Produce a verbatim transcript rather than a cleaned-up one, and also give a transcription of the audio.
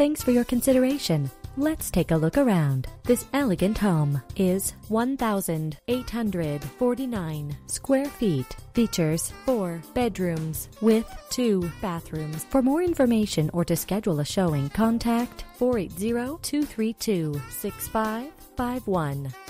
Thanks for your consideration. Let's take a look around. This elegant home is one thousand eight hundred forty-nine square feet. Features four bedrooms with two bathrooms. For more information or to schedule a showing, contact four eight zero, two three two, six five five one.